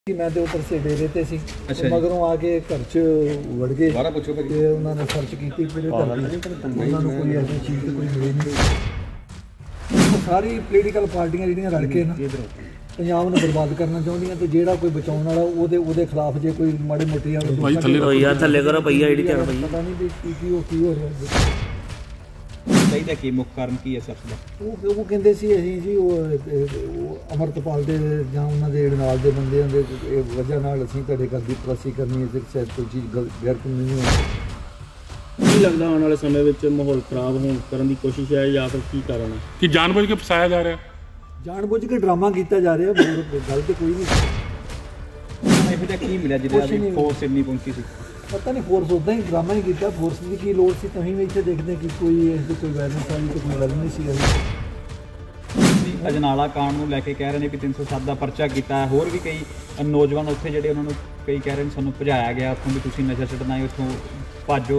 मैं तो उधर से डेरे ते सी मगरों आके घर च वड़ गए ते उन्होंने सर्च की उन्होंने कोई ऐसी चीज़ कोई मिली नहीं। सारी पोलीटिकल पार्टियां जिहड़ियां रल के ना पंजाब नूं बर्बाद करना चाहुंदियां ते जिहड़ा कोई बचाउण वाला ਉਹਦੇ ਖਿਲਾਫ जे कोई माड़ी मोटी थल्ले करो भैया ਜਿਹੜੀ ਧਿਆਨ ਭਈ पता नहीं भी की हो रहा ਚਾਹੀਦਾ ਕੀ ਮੁੱਖ ਕਾਰਨ ਕੀ ਹੈ ਸਰ ਦਾ ਉਹ ਕਹਿੰਦੇ ਸੀ ਅਸੀਂ ਜੀ ਉਹ ਅਮਰਤਪਾਲ ਦੇ ਜਾਂ ਉਹਨਾਂ ਦੇ ਨਾਲ ਦੇ ਬੰਦਿਆਂ ਦੇ ਵਜ੍ਹਾ ਨਾਲ ਅਸੀਂ ਤੁਹਾਡੇ ਘਰ ਦੀ ਤਲਾਸ਼ੀ ਕਰਨੀ ਹੈ ਤੇ ਸ਼ਾਇਦ ਕੋਈ ਚੀਜ਼ ਗੈਰ ਕਾਨੂੰਨੀ ਹੋਵੇ। ਕੀ ਲੱਗਦਾ ਆਉਣ ਵਾਲੇ ਸਮੇਂ ਵਿੱਚ ਮਾਹੌਲ ਖਰਾਬ ਹੋਣ ਕਰਨ ਦੀ ਕੋਸ਼ਿਸ਼ ਹੈ ਜਾਂ ਫਿਰ ਕੀ ਕਾਰਨ ਹੈ ਕਿ ਜਾਣਬੁੱਝ ਕੇ ਫਸਾਇਆ ਜਾ ਰਿਹਾ ਜਾਣਬੁੱਝ ਕੇ ਡਰਾਮਾ ਕੀਤਾ ਜਾ ਰਿਹਾ ਗੱਲ ਤੇ ਕੋਈ ਨਹੀਂ। ਇਹੋ ਜਿਹਾ ਕੀ ਮਿਲਿਆ ਜਿਹਦੇ ਫੋਰਸ ਇੰਨੀ ਪਹੁੰਚੀ ਸੀ पता नहीं फोर्स उदा ही ड्रामा ही किया फोर्स की की लोड़ सी तुम भी इतने देखते कि कोई वायलेंस वाली तो कोई गल नहीं सी। अजनाला कांड ਨੂੰ ਲੈ ਕੇ ਕਹਿ ਰਹੇ ਨੇ ਕਿ 307 ਦਾ ਪਰਚਾ ਕੀਤਾ ਹੈ ਹੋਰ ਵੀ ਕਈ ਨੌਜਵਾਨ ਉੱਥੇ ਜਿਹੜੇ ਉਹਨਾਂ ਨੂੰ ਕਈ ਕਹਿ ਰਹੇ ਨੇ ਸਾਨੂੰ ਭਜਾਇਆ ਗਿਆ ਉੱਥੋਂ ਵੀ ਤੁਸੀਂ ਨਸ਼ਾ ਛੱਡਣਾ ਹੈ ਉੱਥੋਂ ਭਾਜੋ।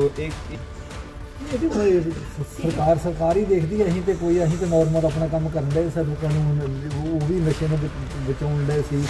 सरकार ही देखती है असीं तो कोई असीं तो नॉर्मल अपना काम कर रहे सानू कानून वो भी नशे में बचाउण लए सी।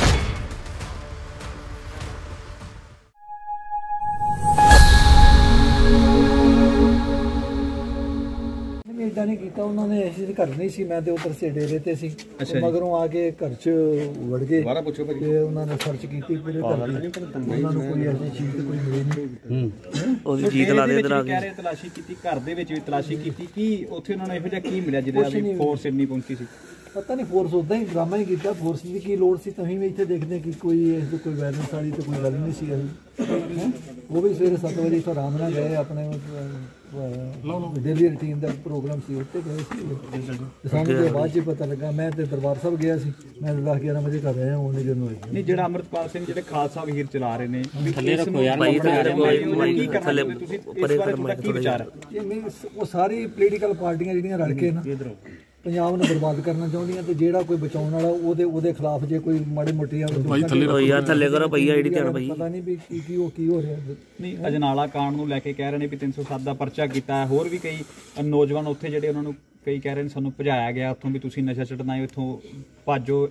इदा नहीं किया उन्होंने ऐसे घर नहीं सी मैं तो उधर से डेरे ते सी मगरों आके घर च वड़ गए ते उन्होंने सर्च की उन्होंने कोई ऐसी चीज़ कोई मिली नहीं। जीत ला दे इधर आ के तलाशी की घर दे विच भी तलाशी की कि उत्थे उन्होंने ਇਹੋ ਜਿਹਾ ਕੀ ਮਿਲਿਆ ਜਿਹਦੇ ਫੋਰਸ ਇੰਨੀ ਪਹੁੰਚੀ ਸੀ। पता नहीं फोर्स उदा ही ड्रामा ही किया फोर्स की की लोड़ सी तुम भी इतने देखते कि कोई वायलेंस वाली तो कोई गल नहीं सी। वो भी सवेरे 7 बजे तो आराम नाल गए अपने डेली रूटीन का प्रोग्राम से उत्ते गए सानू तो बाद च पता लगा मैं तो दरबार साहब गया सी मैं 10-11 बजे घर आया उन्हें जो नहीं जो अमृतपाल सिंह जो खालसा वहीर चला रहे हैं थल्ले रखो यार भाई थल्ले ऊपर की विचार है वो सारी पोलीटिकल पार्टियां जिहड़ियां रल के ना पंजाब ਨੂੰ ਬਰਬਾਦ ਕਰਨਾ ਚਾਹੁੰਦੀਆਂ ਤੇ ਜਿਹੜਾ ਕੋਈ ਬਚਾਉਣ ਵਾਲਾ ਉਹਦੇ ਖਿਲਾਫ ਜੇ ਕੋਈ ਮਾੜੀ ਮੋਟੀ ਥੱਲੇ ਕਰੋ ਭਈਆ ਜਿਹੜੀ ਧਿਆਨ ਭਈ ਪਤਾ ਨਹੀਂ ਵੀ ਕੀ ਹੋ ਰਿਹਾ ਨਹੀਂ। ਅਜਨਾਲਾ ਕਾਂਡ ਨੂੰ ਲੈ ਕੇ ਕਹਿ ਰਹੇ ਨੇ ਵੀ 307 ਦਾ ਪਰਚਾ ਕੀਤਾ ਹੈ ਹੋਰ ਵੀ ਕਈ ਨੌਜਵਾਨ ਉੱਥੇ ਜਿਹੜੇ ਉਹਨਾਂ ਨੂੰ ਕਈ ਕਹਿ ਰਹੇ ਨੇ ਸਾਨੂੰ ਭਜਾਇਆ ਗਿਆ ਉੱਥੋਂ ਵੀ ਤੁਸੀਂ ਨਸ਼ਾ ਛੱਡਣਾ ਹੈ ਉੱਥੋਂ ਭਾਜੋ।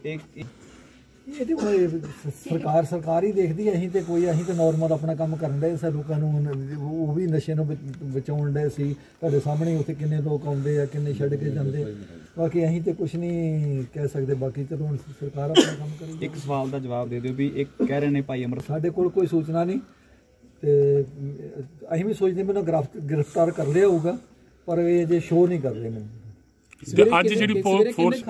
सरकार ही देखती है असीं तो कोई असीं तो नॉर्मल अपना काम कर रहे सानू कानून वो भी नशे नूं बचाउण लए सी तुहाडे सामने उत्थे किन्ने लोग आउंदे आ किन्ने छड्ड के जांदे बाकी असीं तो कुछ नहीं कह सकते बाकी चलो हुण सरकार अपना काम करेगी। एक सवाल का जवाब दे दिओ भी एक कह रहे ने भाई अमर साडे कोल कोई सूचना नहीं ते असीं भी सोचदे मैनूं गिरफ्तार कर लिया होगा पर ये जे शो नहीं कर रहे मैनूं ਅੱਜ ਜਿਹੜੀ ਫੋਰਸ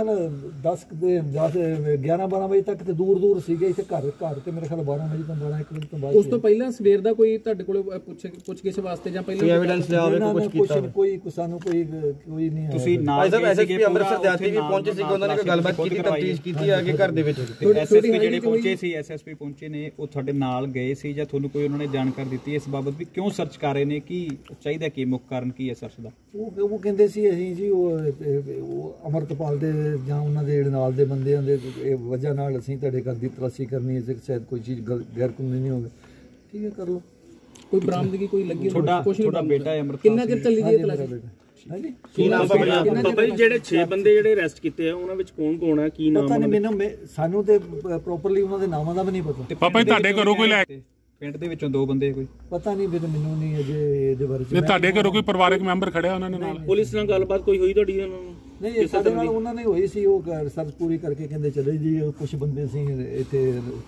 11-12 ਵਜੇ ਤੱਕ ਤੇ ਦੂਰ ਸੀਗੇ ਇੱਥੇ ਘਰ ਤੇ ਮੇਰੇ ਖਿਆਲ 12 ਵਜੇ ਤੋਂ 12-1 ਵਜੇ ਤੋਂ ਬਾਅਦ ਉਸ ਤੋਂ ਪਹਿਲਾਂ ਸਵੇਰ ਦਾ ਕੋਈ ਤੁਹਾਡੇ ਕੋਲ ਪੁੱਛ ਵਾਸਤੇ ਜਾਂ ਪਹਿਲਾਂ ਐਵੀਡੈਂਸ ਲਿਆਵੇ ਕੁਝ ਕੀਤਾ ਕੋਈ ਸਾਨੂੰ ਕੋਈ ਨਹੀਂ ਆਇਆ। ਤੁਸੀਂ ਨਾਲ ਐਸਐਸਪੀ ਅੰਮ੍ਰਿਤਸਰ ਦਿਹਾਤੀ ਵੀ ਪਹੁੰਚੇ ਸੀ ਉਹਨਾਂ ਨੇ ਕੋਈ ਗੱਲਬਾਤ ਕੀਤੀ ਤਫਤੀਸ਼ ਕੀਤੀ ਆ ਕੇ ਘਰ ਦੇ ਵਿੱਚ ਐਸਐਸਪੀ ਜਿਹੜੇ ਪਹੁੰਚੇ ਸੀ ਐਸਐਸਪੀ ਪਹੁੰਚੇ ਨੇ ਉਹ ਤੁਹਾਡੇ ਨਾਲ ਗਏ ਸੀ ਜਾਂ ਤੁਹਾਨੂੰ ਕੋਈ ਉਹਨਾਂ ਨੇ ਜਾਣਕਾਰੀ ਦਿੱਤੀ ਇਸ ਬਾਬਤ ਵੀ ਕਿਉਂ ਸਰਚ ਕਰ ਰਹੇ ਨੇ ਕੀ ਚਾਹੀਦਾ ਕੀ ਮੁੱਖ ਕਾਰਨ ਕੀ ਹੈ ਸਰਚ ਦਾ। ਉਹ ਕਹਿੰਦੇ ਸੀ ਅਸੀਂ ਜੀ ਉਹ ਅਮਰਤਪਾਲ ਦੇ ਜਾਂ ਉਹਨਾਂ ਦੇ ਨਾਲ ਦੇ ਬੰਦਿਆਂ ਦੇ ਵਜ੍ਹਾ ਨਾਲ ਅਸੀਂ ਤੁਹਾਡੇ ਘਰ ਦੀ ਤਲਾਸ਼ੀ ਕਰਨੀ ਹੈ ਤੇ ਸ਼ਾਇਦ ਕੋਈ ਚੀਜ਼ ਗੈਰ ਕਾਨੂੰਨੀ ਹੋਵੇ ਠੀਕ ਹੈ ਕਰ ਲਓ। ਕੋਈ ਬਰਾਮਦਗੀ ਕੋਈ ਲੱਗੀ ਤੁਹਾਡਾ ਬੇਟਾ ਹੈ ਅਮਰਤਪਾਲ ਕਿੰਨਾ ਚਿਰ ਚੱਲੀ ਦੀ ਤਲਾਸ਼ੀ ਹਾਂਜੀ ਕੀ ਨਾਮ ਬਾਬਾ ਜੀ ਜਿਹੜੇ 6 ਬੰਦੇ ਜਿਹੜੇ ਅਰੈਸਟ ਕੀਤੇ ਆ ਉਹਨਾਂ ਵਿੱਚ ਕੌਣ ਹੈ ਕੀ ਨਾਮ ਪਤਾ ਨਹੀਂ ਮੈਨੂੰ ਸਾਨੂੰ ਤੇ ਪ੍ਰੋਪਰਲੀ ਉਹਨਾਂ ਦੇ ਨਾਮਾਂ ਦਾ ਵੀ ਨਹੀਂ ਪਤਾ। ਪਾਪਾ ਜੀ ਤੁਹਾਡੇ ਘਰੋਂ ਕੋਈ ਲੈ ਪਿੰਡ ਦੇ ਵਿੱਚੋਂ 2 ਬੰਦੇ ਕੋਈ ਪਤਾ ਨਹੀਂ ਮੈਨੂੰ ਨਹੀਂ ਅਜੇ ਇਹਦੇ ਬਾਰੇ ਨਹੀਂ ਤੁਹਾਡੇ ਘਰੋਂ ਕੋਈ ਪਰਿਵਾਰਕ ਮੈਂਬਰ ਖੜਿਆ ਉਹਨਾਂ ਨਾਲ ਪੁਲਿਸ ਨਾਲ ਗੱਲਬਾਤ ਕੋਈ ਹੋਈ ਤੁਹਾਡੀ ਉਹਨਾਂ ਨੂੰ ਨਹੀਂ ਸਾਡੇ ਨਾਲ ਉਹਨਾਂ ਨੇ ਹੋਈ ਸੀ ਉਹ ਸਰਚ ਪੂਰੀ ਕਰਕੇ ਕਹਿੰਦੇ ਚਲੇ ਜੀ ਕੁਝ ਬੰਦੇ ਸੀ ਇੱਥੇ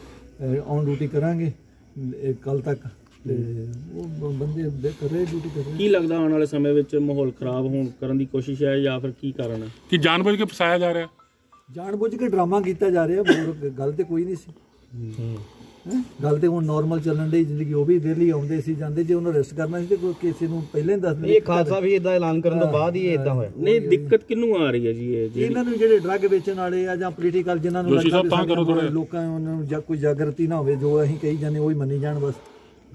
ਔਨ ਡਿਊਟੀ ਕਰਾਂਗੇ ਕੱਲ ਤੱਕ ਤੇ ਉਹ ਬੰਦੇ ਕਰ ਰਹੇ ਡਿਊਟੀ ਕਰ ਰਹੇ। ਕੀ ਲੱਗਦਾ ਆਉਣ ਵਾਲੇ ਸਮੇਂ ਵਿੱਚ ਮਾਹੌਲ ਖਰਾਬ ਹੋਣ ਕਰਨ ਦੀ ਕੋਸ਼ਿਸ਼ ਹੈ ਜਾਂ ਫਿਰ ਕੀ ਕਾਰਨ ਹੈ ਕਿ ਜਾਣਬੁੱਝ ਕੇ ਫਸਾਇਆ ਜਾ ਰਿਹਾ ਜਾਣਬੁੱਝ ਕੇ ਡਰਾਮਾ ਕੀਤਾ ਜਾ ਰਿਹਾ ਗੱਲ ਤੇ ਕੋਈ ਨਹੀਂ ਸੀ। ਗੱਲ ਤੇ ਹੁਣ ਨਾਰਮਲ ਚੱਲਣ ਦੀ ਜ਼ਿੰਦਗੀ ਉਹ ਵੀ ਡੇਲੀ ਆਉਂਦੇ ਸੀ ਜਾਂਦੇ ਜੇ ਉਹਨੂੰ ਅਰੈਸਟ ਕਰਨਾ ਸੀ ਤੇ ਕੋਈ ਕਿਸੇ ਨੂੰ ਪਹਿਲਾਂ ਹੀ ਦੱਸ ਦਿੰਦੇ। ਇਹ ਖਾਲਸਾ ਵੀ ਇਦਾਂ ਐਲਾਨ ਕਰਨ ਤੋਂ ਬਾਅਦ ਹੀ ਇਦਾਂ ਹੋਇਆ। ਨਹੀਂ ਦਿੱਕਤ ਕਿਹਨੂੰ ਆ ਰਹੀ ਹੈ ਜੀ ਇਹਨਾਂ ਨੂੰ ਜਿਹੜੇ ਡਰੱਗ ਵੇਚਣ ਵਾਲੇ ਆ ਜਾਂ ਪੋਲੀਟੀਕਲ ਜਿਨ੍ਹਾਂ ਨੂੰ ਲੋਕਾਂ ਨੂੰ ਜਾਂ ਕੋਈ ਜਾਗਰਤੀ ਨਾ ਹੋਵੇ ਜੋ ਅਸੀਂ ਕਹੀ ਜਾਂਦੇ ਉਹੀ ਮੰਨੀ ਜਾਣ ਬਸ।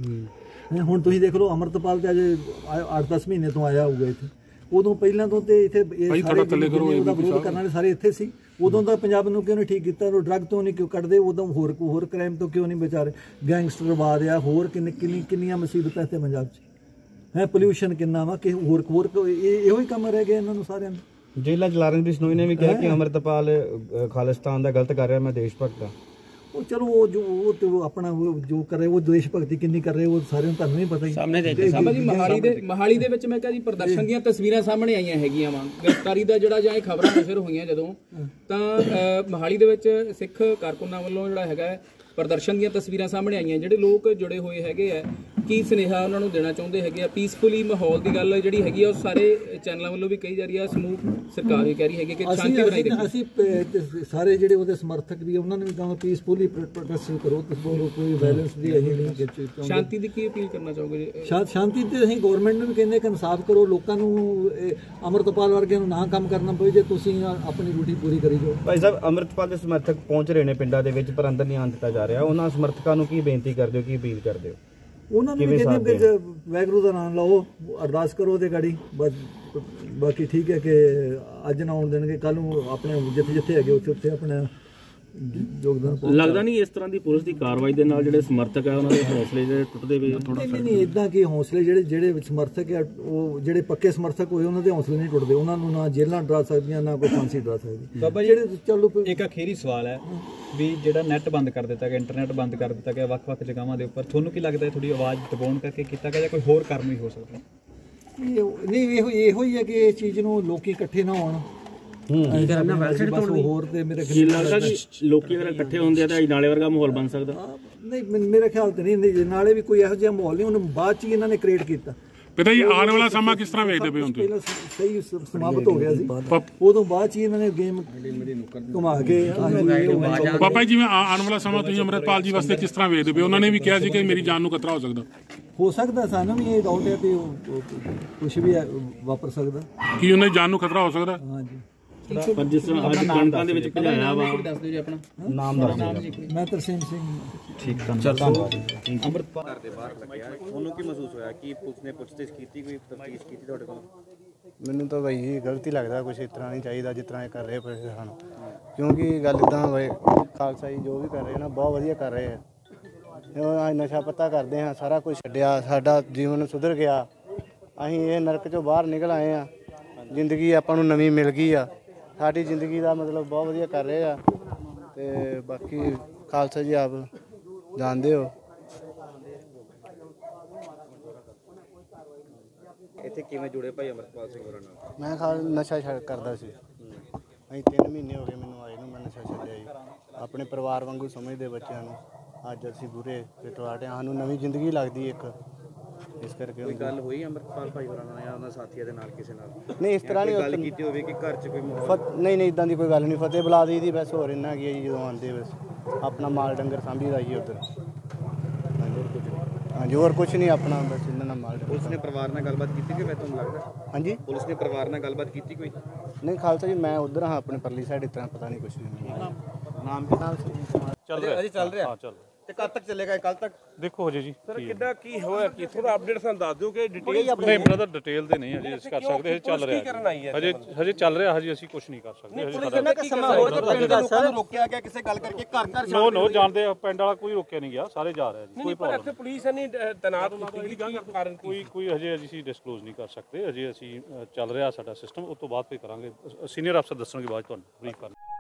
ਹੁਣ ਤੁਸੀਂ ਦੇਖ ਲਓ ਅਮਰਤਪਾਲ ਤੇ ਅਜੇ 8-10 ਮਹੀਨੇ ਤੋਂ ਆਇਆ ਹੋਊਗਾ ਇੱਥੇ ਉਦੋਂ ਪਹਿਲਾਂ ਤੋਂ ਤੇ ਇੱਥੇ ਉਹਦਾ ਵਿਰੋਧ ਕਰਨ ਵਾਲੇ ਸਾਰੇ ਇੱਥੇ ਸੀ ਉਦੋਂ ਦਾ ਪੰਜਾਬ ਨੂੰ ਕਿਉਂ ਨਹੀਂ ਠੀਕ ਕੀਤਾ ਉਹ ਡਰੱਗ ਤੋਂ ਨਹੀਂ ਕਿਉਂ ਕੱਢਦੇ ਉਦੋਂ ਹੋਰ ਕ੍ਰਾਈਮ ਤੋਂ ਕਿਉਂ ਨਹੀਂ ਵਿਚਾਰੇ ਗੈਂਗਸਟਰਵਾਦ ਆ ਹੋਰ ਕਿੰਨੀਆਂ ਮੁਸੀਬਤਾਂ ਇੱਥੇ ਪੰਜਾਬ 'ਚ ਹੈ ਪੋਲਿਊਸ਼ਨ ਕਿੰਨਾ ਵਾ ਕਿ ਹੋਰ ਇਹੋ ਹੀ ਕੰਮ ਰਹਿ ਗਿਆ ਇਹਨਾਂ ਨੂੰ ਸਾਰਿਆਂ ਨੂੰ। ਜੇਲ੍ਹਾਂ ਚ ਲਾਰੈਂਸ ਬਿਸ਼ਨੋਈ ਨੇ ਵੀ ਕਿਹਾ ਕਿ ਅਮਰਤਪਾਲ ਖਾਲਿਸਤਾਨ ਦਾ ਗਲਤ ਕਰ ਰਿਹਾ ਮੈਂ ਦੇਸ਼ ਭਗਤ ਹਾਂ। ਉਹ ਚਲੋ ਉਹ ਤੇ ਆਪਣਾ ਜੋ ਕਰ ਰਹੇ ਉਹ ਦੇਸ਼ ਭਗਤੀ ਕਿੰਨੀ ਕਰ ਰਹੇ ਉਹ ਸਾਰਿਆਂ ਨੂੰ ਤੁਹਾਨੂੰ ਹੀ ਪਤਾ ਹੀ ਸਾਬਾ ਜੀ ਮਹਾਲੀ ਦੇ ਵਿੱਚ ਮੈਂ ਕਿਹਾ ਜੀ ਪ੍ਰਦਰਸ਼ਨ ਦੀਆਂ ਤਸਵੀਰਾਂ ਸਾਹਮਣੇ ਆਈਆਂ ਹੈਗੀਆਂ ਵਾ ਗ੍ਰਿਫਤਾਰੀ ਦਾ ਜਿਹੜਾ ਜਾਂ ਇਹ ਖਬਰਾਂ ਨਸ਼ਰ ਹੋਈਆਂ ਜਦੋਂ ਤਾਂ ਮਹਾਲੀ ਦੇ ਵਿੱਚ ਸਿੱਖ ਕਾਰਕੁਨਾਂ ਵੱਲੋਂ ਜਿਹੜਾ ਹੈਗਾ ਪ੍ਰਦਰਸ਼ਨ ਦੀਆਂ ਤਸਵੀਰਾਂ ਸਾਹਮਣੇ ਆਈਆਂ ਜਿਹੜੇ ਲੋਕ ਜੁੜੇ ਹੋਏ ਹੈਗੇ ਆ ਕੀ ਸੁਨੇਹਾ ਉਹਨਾਂ ਨੂੰ ਦੇਣਾ ਚਾਹੁੰਦੇ ਹੈਗੇ ਆ ਪੀਸਫੁਲੀ ਮਾਹੌਲ ਦੀ ਗੱਲ ਜਿਹੜੀ ਹੈਗੀ ਆ ਉਹ ਸਾਰੇ ਚੈਨਲਾਂ ਵੱਲੋਂ ਵੀ ਕਹੀ ਜਾ ਰਹੀ ਆ ਸਮੂਹ ਸਰਕਾਰ ਵੀ ਕਹਿ ਰਹੀ ਹੈਗੀ ਕਿ ਸ਼ਾਂਤੀ ਬਣਾਈ ਰੱਖੋ ਅਸੀਂ ਸਾਰੇ ਜਿਹੜੇ ਉਹਦੇ ਸਮਰਥਕ ਵੀ ਉਹਨਾਂ ਨੂੰ ਵੀ ਕਹਾਂਗੇ ਪੀਸਫੁਲੀ ਪ੍ਰੋਟੈਸਟ ਕਰੋ ਕੋਈ ਵਾਇਲੈਂਸ ਦੀ ਅਸੀਂ ਨਹੀਂ ਸ਼ਾਂਤੀ ਦੀ ਕੀ ਅਪੀਲ ਕਰਨਾ ਚਾਹੋਗੇ ਸ਼ਾਂਤੀ ਤੇ ਅਸੀਂ ਗਵਰਨਮੈਂਟ ਨੂੰ ਵੀ ਕਹਿੰਦੇ ਕਿ ਇਨਸਾਫ ਕਰੋ ਲੋਕਾਂ ਨੂੰ ਅਮਰਤਪਾਲ ਵਰਗਿਆਂ ਨੂੰ ਨਾ ਕੰਮ ਕਰਨਾ ਪਵੇ ਜੇ ਤੁਸੀਂ ਆਪਣੀ ਡਿਊਟੀ ਪੂਰੀ ਕਰੀ ਜਾਓ ਭਾਈ ਸਾਹਿਬ ਅਮਰਤਪਾਲ ਦੇ ਸਮਰਥਕ ਪਹੁੰਚ ਰਹੇ ਨੇ ਪਿੰਡਾਂ ਦੇ ਵਿੱਚ ਪਰ ਅੰਦਰ ਨਹੀਂ ਆਉਣ ਦਿੱਤਾ ਜਾ ਰਿਹਾ ਉਹਨਾਂ ਸਮਰਥਕਾਂ ਨੂੰ ਕੀ ਬੇਨਤੀ ਕਰਦੇ ਹੋ ਕੀ ਅਪੀਲ ਕਰਦੇ ਹੋ ਉਹਨਾਂ ਨੂੰ ਵੀ ਕਹਿੰਦੇ ਕਿ ਵਾਹਿਗੁਰੂ ਦਾ ਨਾਮ ਲਓ ਅਰਦਾਸ ਕਰੋ ਉਹਦੇ ਗਾੜੀ ਬਸ ਬਾਕੀ ਠੀਕ ਹੈ ਕਿ ਅੱਜ ਨਾ ਆਉਣ ਦੇਣਗੇ ਕੱਲ ਨੂੰ ਆਪਣੇ ਜਿੱਥੇ ਹੈਗੇ ਉੱਥੇ ਆਪਣਾ ਯੋਗਦਾਨ ਲੱਗਦਾ ਨਹੀਂ ਇਸ ਤਰ੍ਹਾਂ ਦੀ ਪੁਲਿਸ ਦੀ ਕਾਰਵਾਈ ਦੇ ਨਾਲ ਜਿਹੜੇ ਸਮਰਥਕ ਆ ਉਹਨਾਂ ਦੇ ਹੌਸਲੇ ਜਿਹੜੇ ਟੁੱਟਦੇ ਵੀ ਥੋੜਾ ਨਹੀਂ ਇਦਾਂ ਕਿ ਹੌਸਲੇ ਜਿਹੜੇ ਸਮਰਥਕ ਆ ਉਹ ਜਿਹੜੇ ਪੱਕੇ ਸਮਰਥਕ ਹੋਏ ਉਹਨਾਂ ਦੇ ਹੌਸਲੇ ਨਹੀਂ ਟੁੱਟਦੇ ਉਹਨਾਂ ਨੂੰ ਨਾ ਜੇਲ੍ਹਾਂ ਡਰਾ ਸਕਦੀਆਂ ਨਾ ਕੋਈ ਫਾਂਸੀ ਡਰਾ ਸਕਦੀ ਬਾਬਾ ਜਿਹੜੇ ਚਲੋ ਇੱਕ ਅਖੀਰੀ ਸਵਾਲ ਹੈ ਵੀ ਜਿਹੜਾ ਨੈਟ ਬੰਦ ਕਰ ਦਿੱਤਾ ਗਿਆ ਇੰਟਰਨੈਟ ਬੰਦ ਕਰ ਦਿੱਤਾ ਗਿਆ ਵੱਖ-ਵੱਖ ਜਗ੍ਹਾਵਾਂ ਦੇ ਉੱਪਰ ਤੁਹਾਨੂੰ ਕੀ ਲੱਗਦਾ ਥੋੜੀ ਆਵਾਜ਼ ਦਬਾਉਣ ਕਰਕੇ ਕੀਤਾ ਗਿਆ ਜਾਂ ਕੋਈ ਹੋਰ ਕਾਰਨ ਵੀ ਹੋ ਸਕਦਾ ਨਹੀਂ ਇਹੋ ਹੀ ਹੈ ਕਿ ਇਸ ਚੀਜ਼ ਨੂੰ ਲੋਕੀ ਇਕੱਠੇ ਨਾ ਹੋਣ ਹੋਰ ਤੇ ਮੇਰੇ ਲੱਗਦਾ ਕਿ ਲੋਕੀ ਅਗਰ ਇਕੱਠੇ ਹੁੰਦੇ ਆ ਤਾਂ ਨਾਲੇ ਵਰਗਾ ਮਾਹੌਲ ਬਣ ਸਕਦਾ ਨਹੀਂ ਮੇਰੇ ਖਿਆਲ ਤੇ ਨਹੀਂ ਨਾਲੇ ਵੀ ਕੋਈ ਇਹੋ ਜਿਹਾ ਮਾਹੌਲ ਨਹੀਂ ਉਹਨੂੰ ਬਾਅਦ ਚ ਇਹਨਾਂ ਨੇ ਕ੍ਰੀਏਟ ਕੀਤਾ ਪਤਾ ਜੀ ਆਉਣ ਵਾਲਾ ਸਮਾਂ ਕਿਸ ਤਰ੍ਹਾਂ ਵੇਖਦੇ ਪਏ ਹੁੰਦੇ ਪਹਿਲਾਂ ਸਹੀ ਸਮਾਪਤ ਹੋ ਗਿਆ ਸੀ ਉਦੋਂ ਬਾਅਦ ਚ ਇਹਨਾਂ ਨੇ ਗੇਮ ਘੁਮਾ ਕੇ ਪਾਪਾ ਜਿਵੇਂ ਆਉਣ ਵਾਲਾ ਸਮਾਂ ਤੁਸੀਂ ਅੰਮ੍ਰਿਤਪਾਲ ਜੀ ਵਾਸਤੇ ਕਿਸ ਤਰ੍ਹਾਂ ਵੇਖਦੇ ਪਏ ਉਹਨਾਂ ਨੇ ਵੀ ਕਿਹਾ ਸੀ ਕਿ ਮੇਰੀ ਜਾਨ ਨੂੰ ਖਤਰਾ ਹੋ ਸਕਦਾ ਸਾਨੂੰ ਵੀ ਇਹ ਡਾਊਟ ਹੈ ਕਿ ਕੁਝ ਵੀ ਵਾਪਰ ਸਕਦਾ ਕੀ ਉਹਨਾਂ ਦੀ ਜਾਨ ਨੂੰ ਖਤਰਾ ਹੋ ਸਕਦਾ ਹਾਂਜੀ ਪਰ ਜਿਸ ਤਰ੍ਹਾਂ ਅੱਜ ਕਣਕਾਂ ਦੇ ਵਿੱਚ ਭਜਾਇਆ ਵਾ ਦੱਸ ਦਿਓ ਜੀ ਆਪਣਾ ਨਾਮ ਮੈਂ ਤਰਸੇਮ ਸਿੰਘ ਠੀਕ ਧੰਨਵਾਦ ਅੰਮ੍ਰਿਤਪਾਲ ਦੇ ਬਾਹਰ ਲੱਗਿਆ ਉਹਨੂੰ ਕੀ ਮਹਿਸੂਸ ਹੋਇਆ ਕਿ ਪੁਲਿਸ ਨੇ ਪੁੱਛਤਾਛ ਕੀਤੀ ਕੋਈ ਤਫਤੀਸ਼ ਕੀਤੀ ਤੁਹਾਡੇ ਕੋਲ ਮੈਨੂੰ ਤਾਂ ਬਈ ਇਹ ਗਲਤੀ ਲੱਗਦਾ ਕੁਛ ਇਸ ਤਰ੍ਹਾਂ ਨਹੀਂ ਚਾਹੀਦਾ ਜਿਸ ਤਰ੍ਹਾਂ ਇਹ ਕਰ ਰਹੇ ਪੁਲਿਸ ਸਾਨੂੰ ਕਿਉਂਕਿ ਗੱਲ ਇੱਦਾਂ ਹੋਏ ਖਾਲਸਾ ਜੀ ਜੋ ਵੀ ਕਰ ਰਹੇ ਨਾ ਬਹੁਤ ਵਧੀਆ ਕਰ ਰਹੇ ਆ ਨਸ਼ਾ ਪੱਤਾ ਕਰਦੇ ਹਾਂ ਸਾਰਾ ਕੁਝ ਛੱਡਿਆ ਸਾਡਾ ਜੀਵਨ ਸੁਧਰ ਗਿਆ ਅਸੀਂ ਇਹ ਨਰਕ ਚੋਂ ਬਾਹਰ ਨਿਕਲ ਆਏ ਆ ਜ਼ਿੰਦਗੀ ਆਪਾਂ ਨੂੰ ਨਵੀਂ ਮਿਲ ਗਈ ਆ ਸਾਡੀ ਜ਼ਿੰਦਗੀ ਦਾ ਮਤਲਬ ਬਹੁਤ ਵਧੀਆ ਕਰ ਰਹੇ ਆ ਤੇ ਬਾਕੀ ਖਾਲਸਾ ਜੀ ਆਪ ਜਾਣਦੇ ਹੋ ਇੱਥੇ ਕਿਵੇਂ ਜੁੜੇ ਭਾਈ ਅਮਰਤਪਾਲ ਸਿੰਘ ਹੋਰਾਂ ਨਾਲ ਮੈਂ ਨਸ਼ਾ ਛੱਡ ਕਰਦਾ ਸੀ ਅਸੀਂ 3 ਮਹੀਨੇ ਹੋ ਗਏ ਮੈਨੂੰ ਆਏ ਨੂੰ ਮੈਂ ਨਸ਼ਾ ਛੱਡਿਆ ਜੀ ਆਪਣੇ ਪਰਿਵਾਰ ਵਾਂਗੂ ਸਮਝਦੇ ਬੱਚਿਆਂ ਨੂੰ ਅੱਜ ਅਸੀਂ ਬੁਰੇ ਪਿਟਵਾਟੇ ਸਾਨੂੰ ਨਵੀਂ ਜ਼ਿੰਦਗੀ ਲੱਗਦੀ ਇੱਕ ਇਸ ਕਰਕੇ ਕੋਈ ਗੱਲ ਹੋਈ ਅਮਰਤਪਾਲ ਭਾਈ ਹੋਰਾਂ ਨਾਲ ਜਾਂ ਉਹਨਾਂ ਸਾਥੀਆਂ ਦੇ ਨਾਲ ਕਿਸੇ ਨਾਲ ਨਹੀਂ ਇਸ ਤਰ੍ਹਾਂ ਨਹੀਂ ਗੱਲ ਕੀਤੀ ਹੋਵੇ ਕਿ ਘਰ 'ਚ ਕੋਈ ਮਾਹੌਲ ਨਹੀਂ ਇਦਾਂ ਦੀ ਕੋਈ ਗੱਲ ਨਹੀਂ ਫਤਿਹ ਬੁਲਾ ਦੀ ਦੀ ਬਸ ਹੋਰ ਇੰਨਾ ਕੀ ਜੀ ਜਦੋਂ ਆਉਂਦੇ ਬਸ ਆਪਣਾ ਮਾਲ ਡੰਗਰ ਸਾਂਭੀ ਦਾ ਜੀ ਉੱਧਰ ਹਾਂਜੀ ਹੋਰ ਕੁਝ ਨਹੀਂ ਆਪਣਾ ਬਸ ਇਹਨਾਂ ਨਾਲ ਮਾਲ ਪੁਲਿਸ ਨੇ ਪਰਿਵਾਰ ਨਾਲ ਗੱਲਬਾਤ ਕੀਤੀ ਕਿ ਤੁਹਾਨੂੰ ਲੱਗਦਾ ਹਾਂਜੀ ਪੁਲਿਸ ਨੇ ਪਰਿਵਾਰ ਨਾਲ ਗੱਲਬਾਤ ਕੀਤੀ ਕੋਈ ਨਹੀਂ ਖਾਲਸਾ ਜੀ ਮੈਂ ਉੱਧਰ ਹਾਂ ਆਪਣੇ ਪਰਲੀ ਸਾਈਡ ਇਸ ਤਰ੍ਹਾਂ ਪਤਾ ਨਹੀਂ ਕੁਝ ਨਹੀਂ ਨਾਮ ਕੀ ਚੱਲ ਰਿਹਾ ਅਜੇ ਚੱਲ ਰਿਹਾ ਹਾਂ ਚੱਲ ਤੇ ਕਦ ਤੱਕ ਚੱਲੇਗਾ ਕੱਲ ਤੱਕ ਦੇਖੋ ਹਜੇ ਜੀ ਸਰ ਕਿੱਦਾਂ ਕੀ ਹੋਇਆ ਕਿ ਥੋੜਾ ਅਪਡੇਟ ਸਾਨੂੰ ਦੱਸ ਦਿਓ ਕਿ ਡਿਟੇਲ ਨਹੀਂ ਬ੍ਰਦਰ ਡਿਟੇਲ ਦੇ ਨਹੀਂ ਹਜੇ ਅਸੀਂ ਕਰ ਸਕਦੇ ਹਜੇ ਚੱਲ ਰਿਹਾ ਹਜੇ ਚੱਲ ਰਿਹਾ ਹਜੇ ਅਸੀਂ ਕੁਝ ਨਹੀਂ ਕਰ ਸਕਦੇ ਹਜੇ ਕਿੰਨਾ ਕਿ ਸਮਾਂ ਹੋਰ ਤੇ ਪਿੰਡ ਦੇ ਲੋਕਾਂ ਨੂੰ ਰੋਕਿਆ ਗਿਆ ਕਿਸੇ ਗੱਲ ਕਰਕੇ ਘਰ ਨੋ ਜਾਣਦੇ ਪਿੰਡ ਵਾਲਾ ਕੋਈ ਰੋਕਿਆ ਨਹੀਂ ਗਿਆ ਸਾਰੇ ਜਾ ਰਿਹਾ ਜੀ ਕੋਈ ਪ੍ਰੋਬਲਮ ਇੱਥੇ ਪੁਲਿਸ ਨਹੀਂ ਤੈਨਾਤ ਕੀਤੀ ਗਈ ਕਾਰਨ ਕੋਈ ਹਜੇ ਅਸੀਂ ਡਿਸਕਲੋਜ਼ ਨਹੀਂ ਕਰ ਸਕਦੇ ਹਜੇ ਅਸੀਂ ਚੱਲ ਰਿਹਾ ਸਾਡਾ ਸਿਸਟਮ ਉਸ ਤੋਂ ਬਾਅਦ ਫਿਰ ਕਰਾਂਗੇ ਸੀਨੀਅਰ ਅਫਸਰ ਦੱਸਣਗੇ ਬਾਅਦ ਤੁਹਾਨੂੰ ਬਰੀਫ ਕਰਨ